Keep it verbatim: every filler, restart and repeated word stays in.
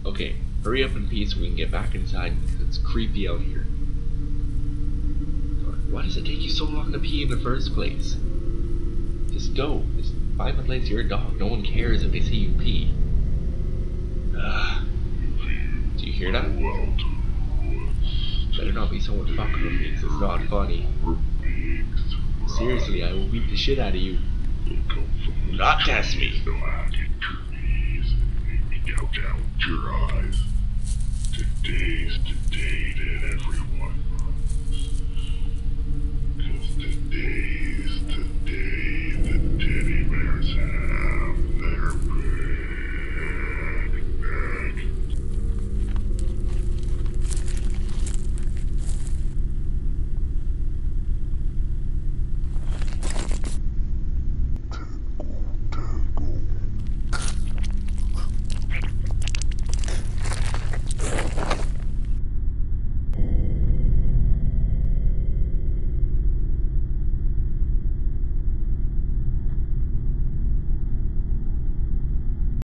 Okay, hurry up and pee so we can get back inside because it's creepy out here. Why does it take you so long to pee in the first place? Just go. Just find the place. You're a dog. No one cares if they see you pee. Ugh. Do you hear that? Better not be someone fucking with me because it's not funny. Seriously, I will beat the shit out of you. Do not test me. Gouge out your eyes. Today's the day